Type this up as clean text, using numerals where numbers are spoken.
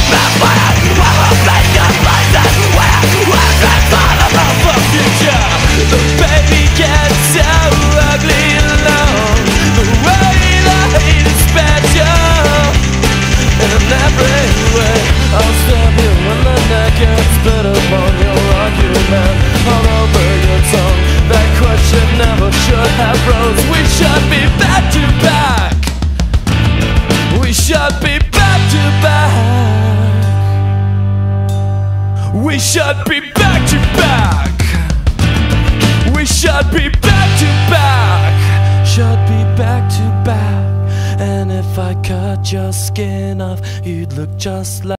The baby gets so ugly and long. The way the hate is special. And in every way I'll stab you when the neck gets split upon your argument. All over your tongue. That question never should have rose. We should be back to back. We should be back to back. We should be back to back. We should be back to back. Should be back to back. And if I cut your skin off, you'd look just like